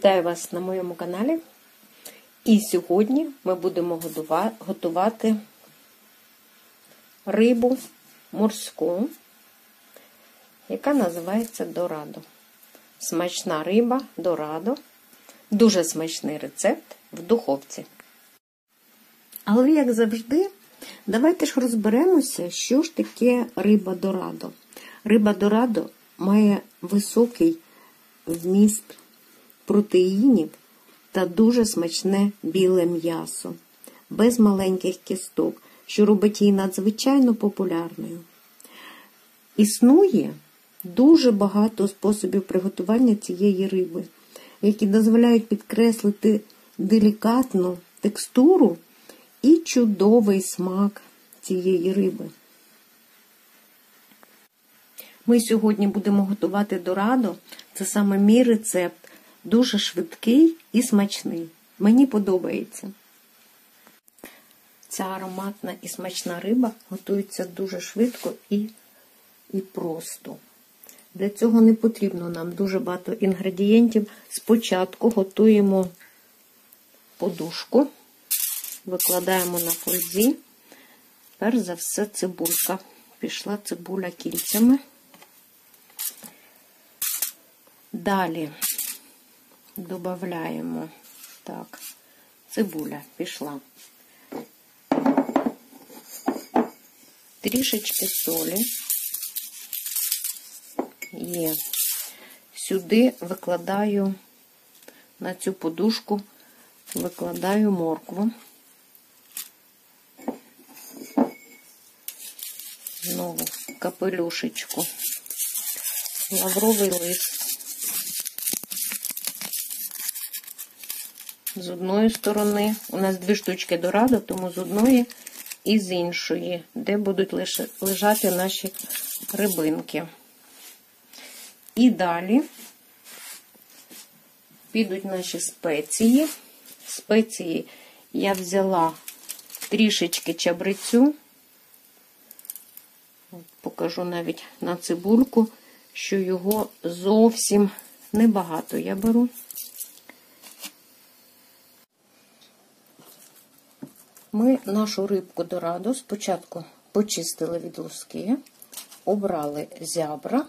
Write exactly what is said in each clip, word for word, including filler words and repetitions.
Вітаю вас на моєму каналі. І сьогодні ми будемо готувати рибу морську, яка називається дорадо. Смачна риба дорадо. Дуже смачний рецепт в духовці. Але, як завжди, давайте ж розберемося, що ж таке риба дорадо. Риба дорадо має високий вміст протеїнів та дуже смачне біле м'ясо, без маленьких кісток, що робить її надзвичайно популярною. Існує дуже багато способів приготування цієї риби, які дозволяють підкреслити делікатну текстуру і чудовий смак цієї риби. Ми сьогодні будемо готувати дорадо. Це саме мій рецепт. Дуже швидкий і смачний. Мені подобається. Ця ароматна і смачна риба готується дуже швидко і, і просто. Для цього не потрібно нам дуже багато інгредієнтів. Спочатку готуємо подушку. Викладаємо на фользі. Перш за все цибулька. Пішла цибуля кільцями. Далі додаємо, так, цибуля пішла. Трішечки солі є. Сюди викладаю, на цю подушку викладаю моркву. Знову капелюшечку, лавровий лист. З одної сторони, у нас дві штучки дорадо, тому з одної і з іншої, де будуть лежати наші рибинки. І далі підуть наші спеції. Спеції я взяла трішечки чабрецю. Покажу навіть на цибульку, що його зовсім небагато я беру. Ми нашу рибку дорадо спочатку почистили від луски, обрали зябра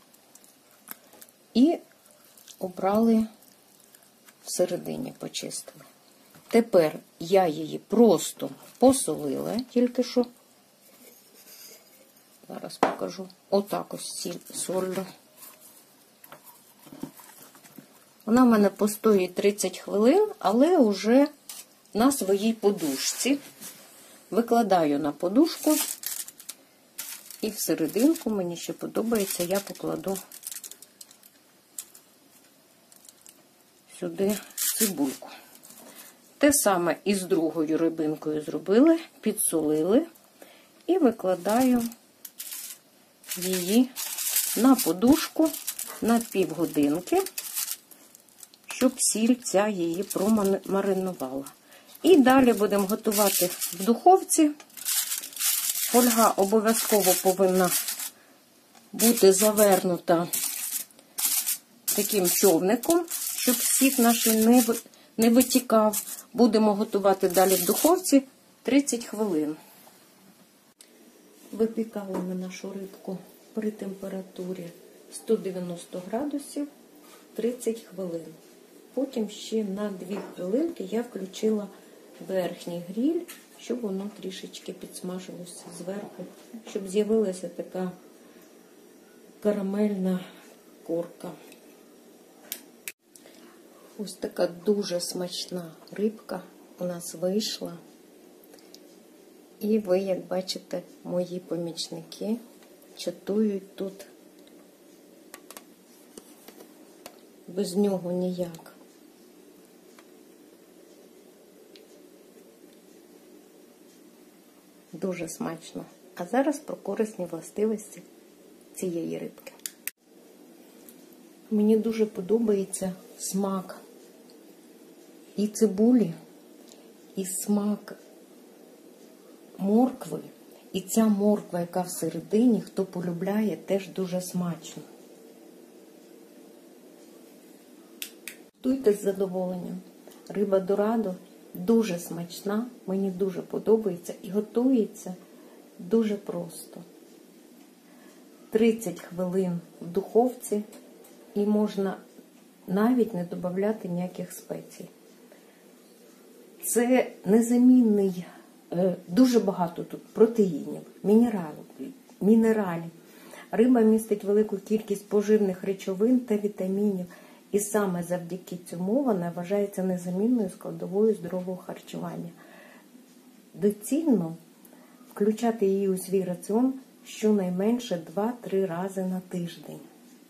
і обрали всередині, почистили. Тепер я її просто посолила, тільки що. Зараз покажу. Отак ось солю. Вона в мене постоїть тридцять хвилин, але вже на своїй подушці. Викладаю на подушку і всерединку, мені ще подобається, я покладу сюди цибульку. Те саме і з другою рибинкою зробили, підсолили і викладаю її на подушку на півгодинки, щоб сіль ця її промаринувала. І далі будемо готувати в духовці. Фольга обов'язково повинна бути завернута таким човником, щоб сік наш не витікав. Будемо готувати далі в духовці тридцять хвилин. Випікали ми нашу рибку при температурі сто дев'яносто градусів тридцять хвилин. Потім ще на дві хвилинки я включила верхній гриль, щоб воно трішечки підсмажилося зверху, щоб з'явилася така карамельна корка. Ось така дуже смачна рибка у нас вийшла. І ви, як бачите, мої помічники чатують тут. Без нього ніяк. Дуже смачно. А зараз про корисні властивості цієї рибки. Мені дуже подобається смак і цибулі, і смак моркви. І ця морква, яка всередині, хто полюбляє, теж дуже смачно. Готуйте з задоволенням. Риба дорадо дуже смачна, мені дуже подобається і готується дуже просто. тридцять хвилин в духовці і можна навіть не додавати ніяких спецій. Це незамінний, дуже багато тут протеїнів, мінералів, мінералів. Риба містить велику кількість поживних речовин та вітамінів. І саме завдяки цьому вона вважається незамінною складовою здорового харчування. Доцільно включати її у свій раціон щонайменше два-три рази на тиждень.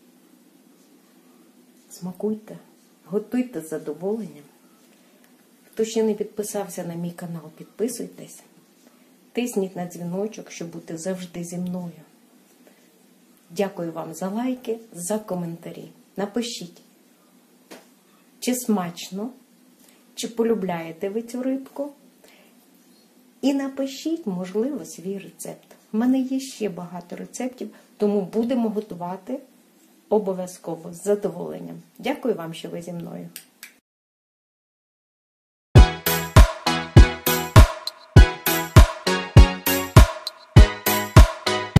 Смакуйте, готуйте з задоволенням. Хто ще не підписався на мій канал, підписуйтесь. Тисніть на дзвіночок, щоб бути завжди зі мною. Дякую вам за лайки, за коментарі. Напишіть, чи смачно, чи полюбляєте ви цю рибку. І напишіть, можливо, свій рецепт. У мене є ще багато рецептів, тому будемо готувати обов'язково з задоволенням. Дякую вам, що ви зі мною.